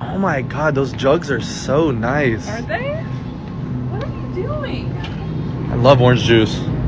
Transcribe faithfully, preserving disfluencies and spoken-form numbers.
Oh my god, those jugs are so nice. Are they? What are you doing? I love orange juice.